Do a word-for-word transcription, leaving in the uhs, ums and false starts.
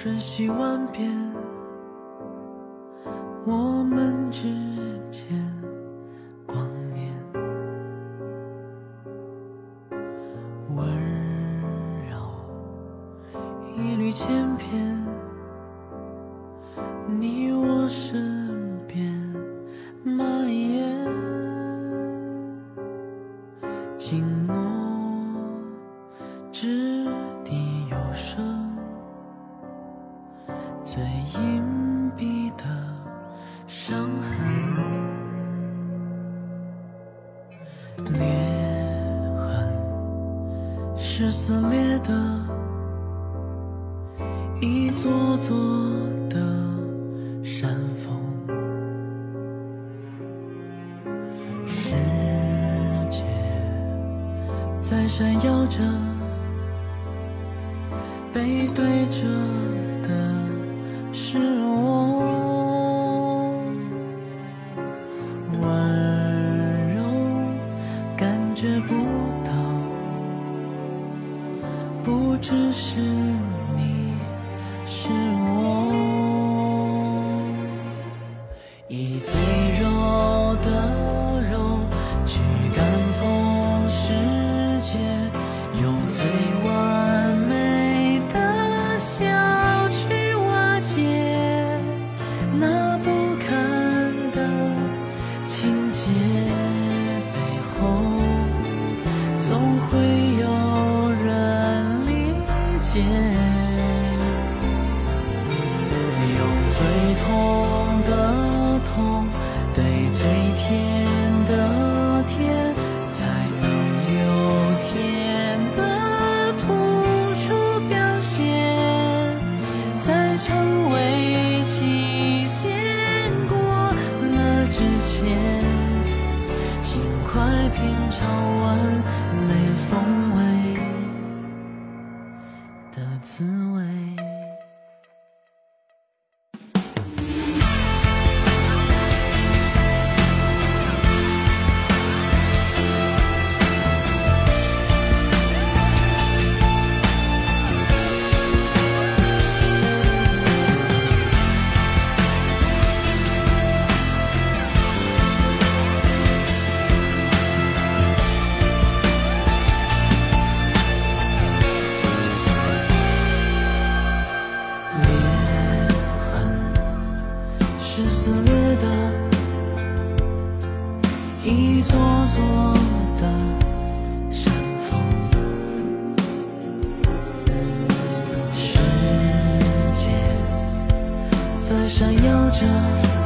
瞬息万变，我们之间光年温柔一缕千篇，你我身边蔓延，静默掷地有声，最隐蔽的伤痕，裂痕是撕裂的一座座的山峰，世界在闪耀着，背对着的是我，温柔感觉不到，不只是你是我，以最柔的柔去感同世界，用最完美的笑去瓦解那不堪的情节，背后总会有人理解，用最痛的痛对最甜的甜，才能有甜的突出表现，在成为期限过了之前，尽快品尝完美风味的滋味。是撕裂的一座座的山峰，世界在闪耀着